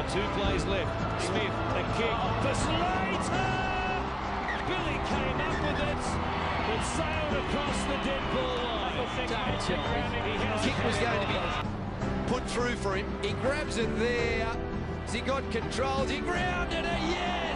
2 plays left. Smith, a kick for Slater! Billy came up with it, but sailed across the dead ball line. The kick was going to be put through for him. He grabs it there. Has he got control? He grounded it, yeah!